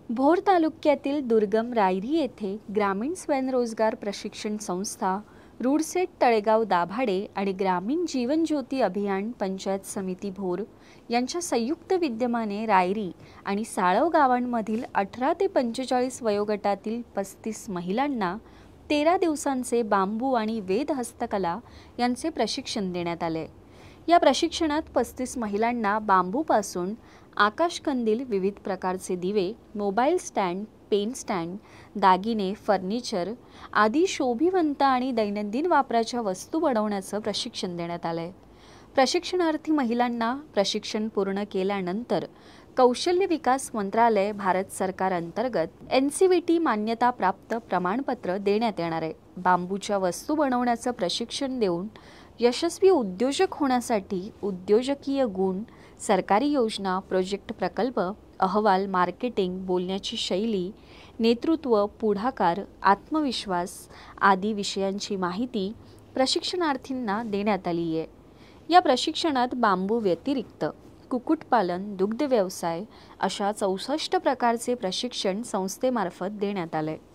भोर तालुक्यातील दुर्गम रायरी येथे ग्रामीण स्वयंरोजगार प्रशिक्षण संस्था, रूडसेट तळेगाव दाभाडे आणि ग्रामीण जीवन ज्योती अभियान पंचायत समिती भोर यांच्या संयुक्त विद्यमाने रायरी आणि साळव गावांमधील 18 ते 45 वयोगटातील 35 महिलांना 13 दिवसांचे बांबू आणि वेद हस्तकला यांचे प्रशिक्षण देण्यात आले। या प्रशिक्षणात 35 महिलांना बांबूपासून आकाशकंदील, विविध प्रकारचे दिवे, मोबाईल स्टँड, पेन स्टँड, दागिने, फर्निचर आदी शोभिवंत आणि दैनंदिन वापराच्या वस्तू बनवण्याचं प्रशिक्षण देण्यात आलंय। प्रशिक्षणार्थी महिलांना प्रशिक्षण पूर्ण केल्यानंतर कौशल्य विकास मंत्रालय भारत सरकार अंतर्गत NCVT मान्यता प्राप्त प्रमाणपत्र देण्यात येणार आहे। बांबूच्या वस्तू बनवण्याचं प्रशिक्षण देऊन यशस्वी उद्योजक होण्यासाठी उद्योजकीय गुण, सरकारी योजना, प्रोजेक्ट प्रकल्प, अहवाल, मार्केटिंग, बोलण्याची शैली, नेतृत्व, पुढाकार, आत्मविश्वास आदी विषयांची माहिती प्रशिक्षणार्थींना देण्यात आली आहे। या प्रशिक्षणात बांबू व्यतिरिक्त कुक्कुटपालन, दुग्ध व्यवसाय अशा 64 प्रकारचे प्रशिक्षण संस्थेमार्फत देण्यात आले।